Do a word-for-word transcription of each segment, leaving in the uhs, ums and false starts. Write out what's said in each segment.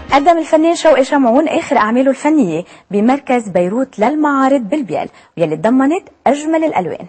قدم الفنان شوقي شمعون آخر أعماله الفنية بمركز بيروت للمعارض بالبيال، واللي تضمنت أجمل الألوان.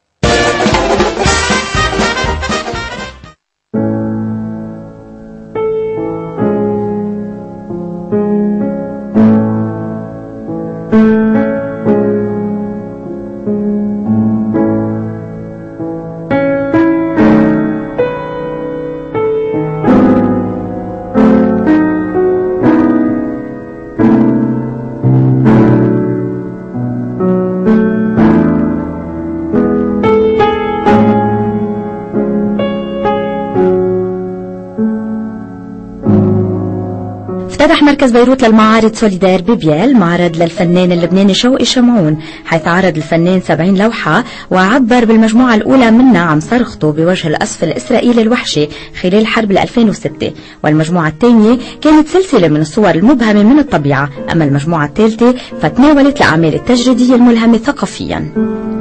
افتتح مركز بيروت للمعارض سوليدار ببيال معرض للفنان اللبناني شوقي شمعون، حيث عرض الفنان سبعين لوحة وعبر بالمجموعة الأولى منها عن صرخته بوجه القصف الإسرائيلي الوحشي خلال حرب ألفين وستة، والمجموعة الثانية كانت سلسلة من الصور المبهمة من الطبيعة، أما المجموعة الثالثة فتناولت الأعمال التجريدية الملهمة ثقافيا.